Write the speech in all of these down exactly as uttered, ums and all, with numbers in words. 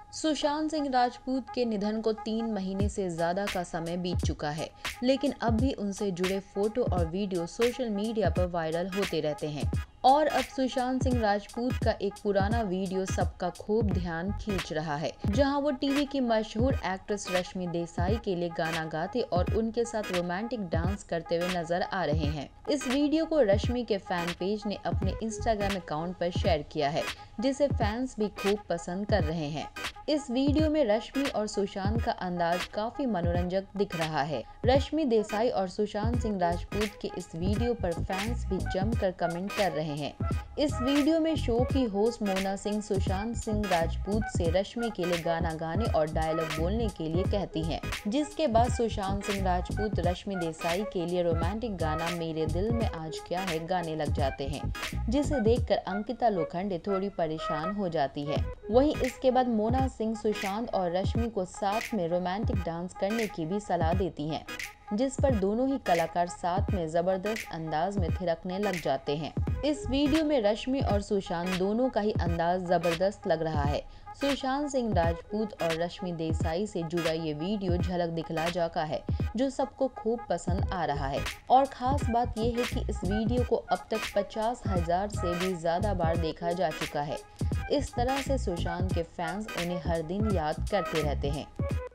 सुशांत सिंह राजपूत के निधन को तीन महीने से ज्यादा का समय बीत चुका है, लेकिन अब भी उनसे जुड़े फोटो और वीडियो सोशल मीडिया पर वायरल होते रहते हैं। और अब सुशांत सिंह राजपूत का एक पुराना वीडियो सबका खूब ध्यान खींच रहा है, जहां वो टीवी की मशहूर एक्ट्रेस रश्मि देसाई के लिए गाना गाते और उनके साथ रोमांटिक डांस करते हुए नजर आ रहे हैं। इस वीडियो को रश्मि के फैन पेज ने अपने इंस्टाग्राम अकाउंट पर शेयर किया है, जिसे फैंस भी खूब पसंद कर रहे हैं। इस वीडियो में रश्मि और सुशांत का अंदाज काफी मनोरंजक दिख रहा है। रश्मि देसाई और सुशांत सिंह राजपूत के इस वीडियो पर फैंस भी जमकर कमेंट कर रहे हैं। इस वीडियो में शो की होस्ट मोना सिंह सुशांत सिंह राजपूत से रश्मि के लिए गाना गाने और डायलॉग बोलने के लिए कहती हैं, जिसके बाद सुशांत सिंह राजपूत रश्मि देसाई के लिए रोमांटिक गाना मेरे दिल में आज क्या है गाने लग जाते हैं, जिसे देखकर अंकिता लोखंडे थोड़ी परेशान हो जाती है। वहीं इसके बाद मोना सिंह सुशांत और रश्मि को साथ में रोमांटिक डांस करने की भी सलाह देती हैं, जिस पर दोनों ही कलाकार साथ में जबरदस्त अंदाज में थिरकने लग जाते हैं। इस वीडियो में रश्मि और सुशांत दोनों का ही अंदाज जबरदस्त लग रहा है। सुशांत सिंह राजपूत और रश्मि देसाई से जुड़ा ये वीडियो झलक दिखला जाता है, जो सबको खूब पसंद आ रहा है। और खास बात यह है कि इस वीडियो को अब तक पचास हजार से भी ज्यादा बार देखा जा चुका है। इस तरह से सुशांत के फैंस उन्हें हर दिन याद करते रहते हैं।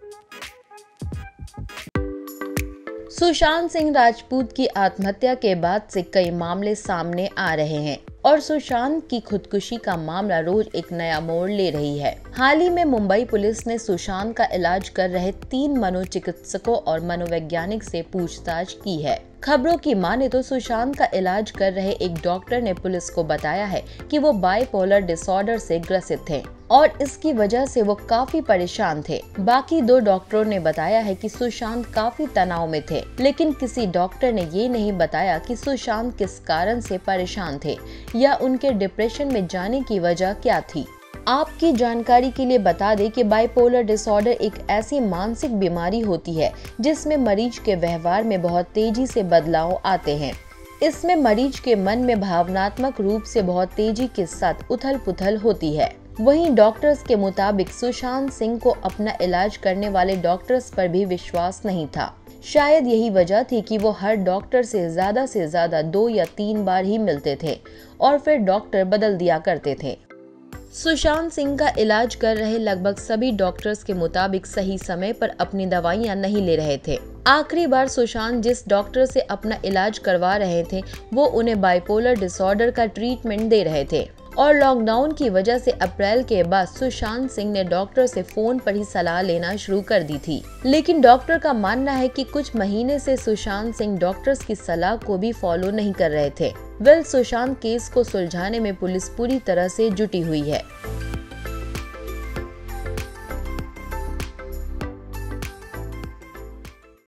सुशांत सिंह राजपूत की आत्महत्या के बाद से कई मामले सामने आ रहे हैं और सुशांत की खुदकुशी का मामला रोज एक नया मोड़ ले रही है। हाल ही में मुंबई पुलिस ने सुशांत का इलाज कर रहे तीन मनोचिकित्सकों और मनोवैज्ञानिक से पूछताछ की है। खबरों की माने तो सुशांत का इलाज कर रहे एक डॉक्टर ने पुलिस को बताया है कि वो बाइपोलर डिसऑर्डर से ग्रसित थे और इसकी वजह से वो काफी परेशान थे। बाकी दो डॉक्टरों ने बताया है कि सुशांत काफी तनाव में थे, लेकिन किसी डॉक्टर ने ये नहीं बताया कि सुशांत किस कारण से परेशान थे या उनके डिप्रेशन में जाने की वजह क्या थी। आपकी जानकारी के लिए बता दें कि बाइपोलर डिसऑर्डर एक ऐसी मानसिक बीमारी होती है जिसमें मरीज के व्यवहार में बहुत तेजी से बदलाव आते हैं। इसमें मरीज के मन में भावनात्मक रूप से बहुत तेजी के साथ उथल पुथल होती है। वहीं डॉक्टर्स के मुताबिक सुशांत सिंह को अपना इलाज करने वाले डॉक्टर्स पर भी विश्वास नहीं था। शायद यही वजह थी कि वो हर डॉक्टर से ज्यादा से ज्यादा दो या तीन बार ही मिलते थे और फिर डॉक्टर बदल दिया करते थे। सुशांत सिंह का इलाज कर रहे लगभग सभी डॉक्टर्स के मुताबिक सही समय पर अपनी दवाइयां नहीं ले रहे थे। आखिरी बार सुशांत जिस डॉक्टर से अपना इलाज करवा रहे थे वो उन्हें बाइपोलर डिसऑर्डर का ट्रीटमेंट दे रहे थे और लॉकडाउन की वजह से अप्रैल के बाद सुशांत सिंह ने डॉक्टर से फोन पर ही सलाह लेना शुरू कर दी थी। लेकिन डॉक्टर का मानना है कि कुछ महीने से सुशांत सिंह डॉक्टर्स की सलाह को भी फॉलो नहीं कर रहे थे। वेल, सुशांत केस को सुलझाने में पुलिस पूरी तरह से जुटी हुई है।